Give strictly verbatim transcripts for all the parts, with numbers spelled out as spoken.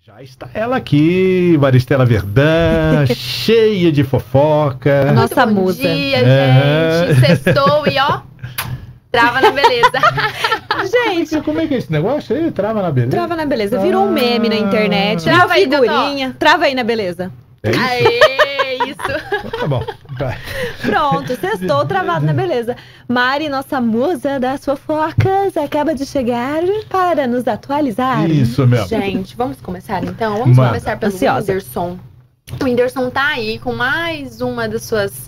Já está ela aqui, Maristela Verdã, cheia de fofoca. A nossa Muito bom musa. dia, É. gente. Sextou e ó, trava na beleza. Gente, Como é que é esse negócio aí? Trava na beleza? trava na beleza. Virou um meme na internet. Trava Trava aí, figurinha. Trava aí na beleza. É isso? Aê, isso. Tá bom. Vai. Pronto, sextou travado na beleza. Mari, nossa musa das fofocas, acaba de chegar para nos atualizar. Isso mesmo. Gente, vamos começar então? Vamos Manda. começar pelo Ansiosa. Whindersson. O Whindersson tá aí com mais uma das suas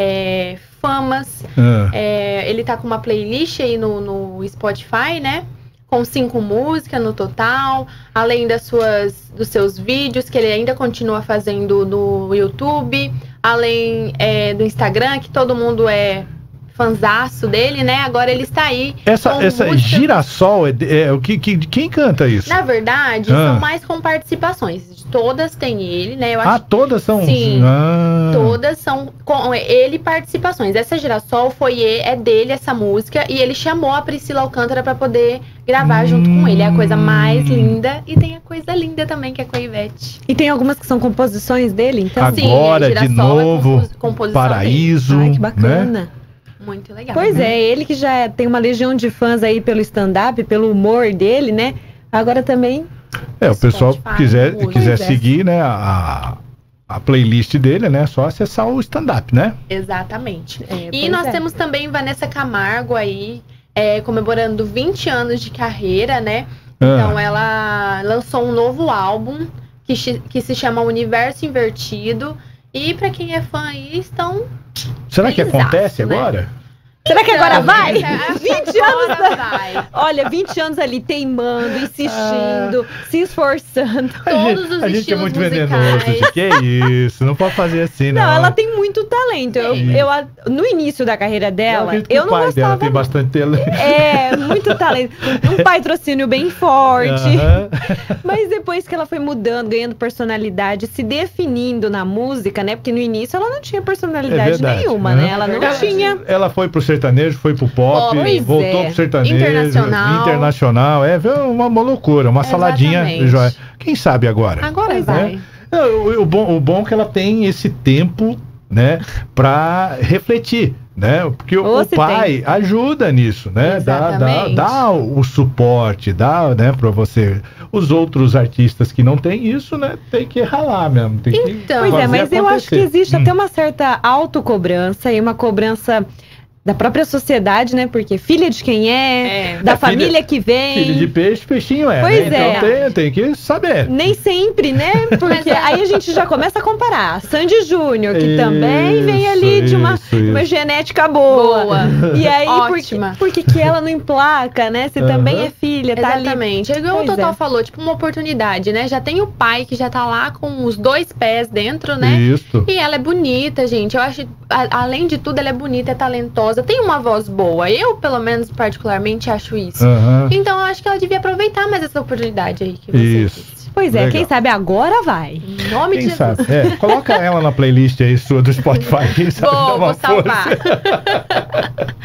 é, famas. Ah, É, ele tá com uma playlist aí no, no Spotify, né? Com cinco músicas no total, além das suas, dos seus vídeos que ele ainda continua fazendo no YouTube, além é, do Instagram, que todo mundo é fanzaço dele, né? Agora ele está aí. essa com essa música- Girassol, é, é o que, que quem canta isso? Na verdade, Ah. são mais com participações. Todas têm ele, né? Eu Ah, acho todas são. Sim. Ah, Todas são com ele participações. Essa Girassol foi e- é dele essa música e ele chamou a Priscila Alcântara pra poder gravar Hum. junto com ele. É a coisa mais linda e tem a coisa linda também que é com a Ivete. E tem algumas que são composições dele, então. Sim, Agora a de Girassol é novo, compos- composição Paraíso. Ai, que né? bacana. Muito legal. Pois é, ele que já tem uma legião de fãs aí pelo stand-up, pelo humor dele, né? Agora também. É, o pessoal Spotify, quiser, música. quiser Pois é. seguir, né, a, a playlist dele, né, só acessar o stand-up, né? Exatamente. É, E pois nós é. temos também Vanessa Camargo aí, é, comemorando vinte anos de carreira, né? Então Ah, ela lançou um novo álbum que, chi- que se chama Universo Invertido. E pra quem é fã aí, estão. será que exato, acontece né? agora? Será que agora Então, vai? essa- vinte anos agora vai. Olha, vinte anos ali teimando, insistindo, se esforçando. Todos os a gente é estilos muito musicais. venenoso, gente. Que isso, não pode fazer assim, não. Não, ela tem muito talento. Eu, Sim. eu, a- no início da carreira dela, acredito que eu o não pai dela gostava. tem bastante talento. É, muito talento. Um patrocínio bem forte. Aham. Mas depois que ela foi mudando, ganhando personalidade, se definindo na música, né? Porque no início ela não tinha É personalidade verdade, nenhuma, né? né? Ela não Verdade. tinha. Ela foi pro sertanejo, foi pro pop, Pop. voltou Pois é. pro sertanejo, Internacional. internacional. É, viu? Uma, uma loucura, uma saladinha. Exatamente. Joia. Quem sabe agora? Agora Pois vai. É, O, o bom, o bom é que ela tem esse tempo, né, pra refletir, né? Porque o, Ou o se pai ajuda nisso, né? Dá, dá, Exatamente. dá o suporte, dá, né, pra você. Os outros artistas que não têm isso, né, tem que ralar mesmo. Tem que Então. Pois é, fazer mas eu acho que acontecer. existe Hum. até uma certa autocobrança e uma cobrança da própria sociedade, né? Porque filha de quem é, É. da É, família filha- que vem. Filho de peixe, peixinho é. Pois né? é. Então tem, tem que saber. Nem sempre, né? Porque Mas é. aí a gente já começa a comparar. Sandy Júnior, que também vem Isso, ali de uma, isso, uma isso. genética boa. Boa. E aí, por que, Ótima. por que que ela não emplaca, né? Se Aham. também é filha, tá ali. Exatamente. É igual Pois o Total é. falou, tipo uma oportunidade, né? Já tem o pai que já tá lá com os dois pés dentro, né? Isso. E ela é bonita, gente. Eu acho, a- além de tudo, ela é bonita, é talentosa, tem uma voz boa. Eu, pelo menos, particularmente, acho isso. Aham. Então, eu acho que ela devia aproveitar mais essa oportunidade aí que você Isso. disse. Pois é, Legal. quem sabe agora vai. Em nome Quem de Jesus. sabe? É, coloca ela na playlist aí sua do Spotify. Quem sabe dá Vou, uma vou salvar. força.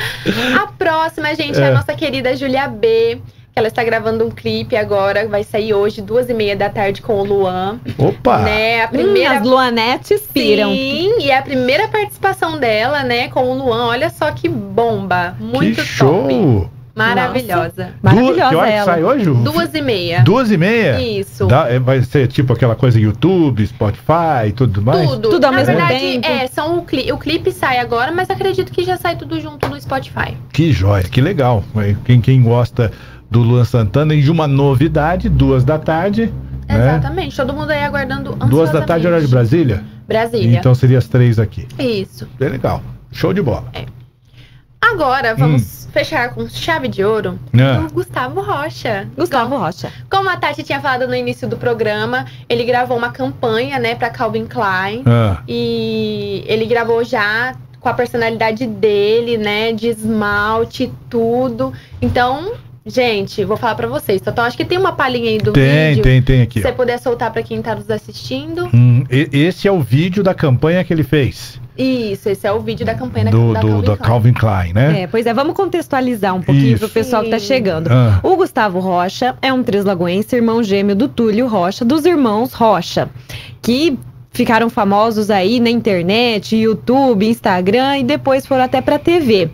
A próxima, gente, é. É. a nossa querida Júlia B. Que ela está gravando um clipe agora. Vai sair hoje, duas e meia da tarde, com o Luan. Opa! Né? A Hum, primeira. as Luanetes piram. Sim, e é a primeira participação dela, né, com o Luan. Olha só que bomba. Muito que show! top. Maravilhosa. Maravilhosa Du- que hora que ela. sai hoje? Duas e meia. Duas e meia? Isso. Dá- é, vai ser tipo aquela coisa YouTube, Spotify e tudo mais? Tudo. Tudo ao Na mesmo verdade, tempo? é, são o, cli o clipe sai agora, mas acredito que já sai tudo junto no Spotify. Que joia, que legal. Quem, quem gosta do Luan Santana e de uma novidade, duas da tarde. Né? Exatamente. Todo mundo aí aguardando ansiosamente. Duas da tarde, horário de Brasília? Brasília. Então seria as três aqui. Isso. Bem legal. Show de bola. Agora, vamos fechar com chave de ouro Ah. do Gustavo Rocha. Gustavo Rocha. Como a Tati tinha falado no início do programa, ele gravou uma campanha, né, pra Calvin Klein. Ah. E ele gravou já com a personalidade dele, né, de esmalte e tudo. Então, gente, vou falar pra vocês. Então, acho que tem uma palhinha aí do Tem, vídeo. tem, tem aqui. Se ó. você puder soltar pra quem tá nos assistindo. Hum, e- esse é o vídeo da campanha que ele fez. Isso, esse é o vídeo da campanha da, do, da do, Calvin da Klein. Calvin Klein, né? É, pois é, vamos contextualizar um pouquinho Isso. pro pessoal que tá Sim. chegando. Ah. O Gustavo Rocha é um treslagoense, irmão gêmeo do Túlio Rocha, dos irmãos Rocha, que ficaram famosos aí na internet, YouTube, Instagram e depois foram até pra T V.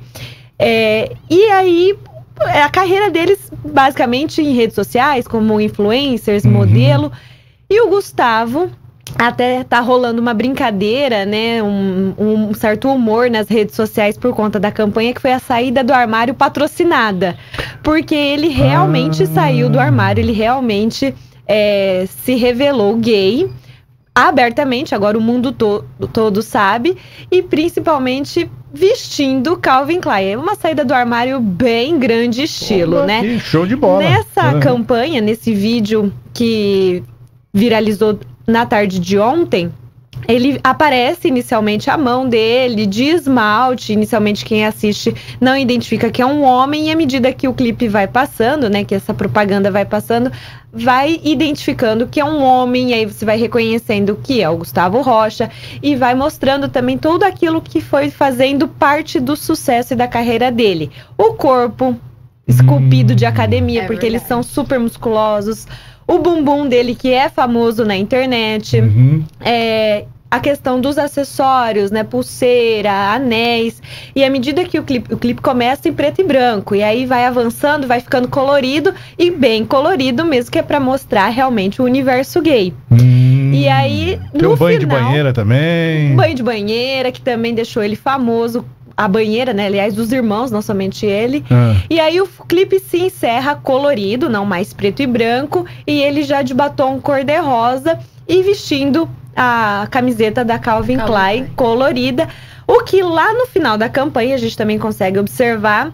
É, e aí, a carreira deles, basicamente, em redes sociais, como influencers, Uhum. modelo. E o Gustavo, até tá rolando uma brincadeira, né? Um, um certo humor nas redes sociais por conta da campanha, que foi a saída do armário patrocinada. Porque ele realmente Ah. saiu do armário, ele realmente é, se revelou gay. Abertamente, agora o mundo to- todo sabe, e principalmente vestindo Calvin Klein. É uma saída do armário bem grande estilo, Opa, né? que show de bola. Nessa Ah. campanha, nesse vídeo que viralizou na tarde de ontem, ele aparece inicialmente a mão dele de esmalte. Inicialmente quem assiste não identifica que é um homem, e à medida que o clipe vai passando, né, que essa propaganda vai passando, vai identificando que é um homem, e aí você vai reconhecendo que é o Gustavo Rocha, e vai mostrando também tudo aquilo que foi fazendo parte do sucesso e da carreira dele. O corpo esculpido Hum. de academia, É porque eles verdade. são super musculosos. O bumbum dele, que é famoso na internet. Uhum. É, a questão dos acessórios, né? Pulseira, anéis. E à medida que o clipe, o clipe começa em preto e branco, e aí vai avançando, vai ficando colorido, e bem colorido mesmo, que é pra mostrar realmente o universo gay. Hum. E aí, Tem no um banho de final, banheira também. banho de banheira, que também deixou ele famoso. A banheira, né? Aliás, dos irmãos, não somente ele. Ah. E aí o clipe se encerra colorido, não mais preto e branco, e ele já de batom cor-de-rosa e vestindo a camiseta da Calvin, Calvin Klein, Klein. colorida. O que lá no final da campanha a gente também consegue observar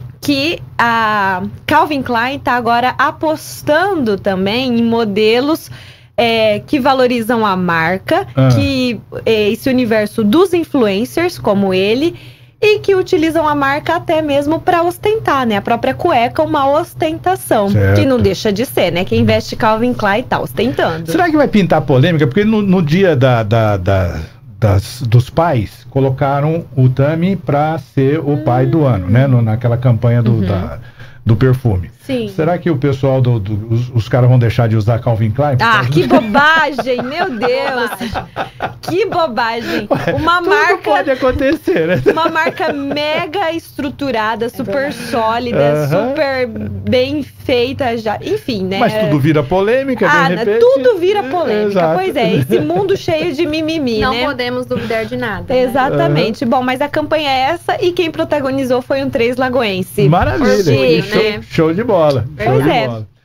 que a Calvin Klein tá agora apostando também em modelos é, que valorizam a marca, Ah. que é, esse universo dos influencers como ele, e que utilizam a marca até mesmo para ostentar, né? A própria cueca, uma ostentação. Certo. Que não deixa de ser, né? Quem veste Calvin Klein tá ostentando. Será que vai pintar polêmica? Porque no, no dia da, da- da- das- dos pais, colocaram o Tami pra ser o pai do ano, né? No- naquela campanha do, Uhum. da- do perfume. Sim. Será que o pessoal, do, do- os, os caras vão deixar de usar Calvin Klein? por Ah, causa que do- bobagem, meu Deus! Que bobagem! Uma Tudo marca, pode acontecer, né? uma marca mega estruturada, super verdade. sólida, Aham. super bem feita já. Enfim, né? Mas tudo vira polêmica, Ah, de né, repente. tudo vira polêmica. Exato. Pois é, esse mundo cheio de mimimi, Não né? podemos duvidar de nada. né? Exatamente. Bom, mas a campanha é essa, e quem protagonizou foi um Três Lagoense. Maravilha. Orgulho, show, né? show de bola. Show Pois de é. bola.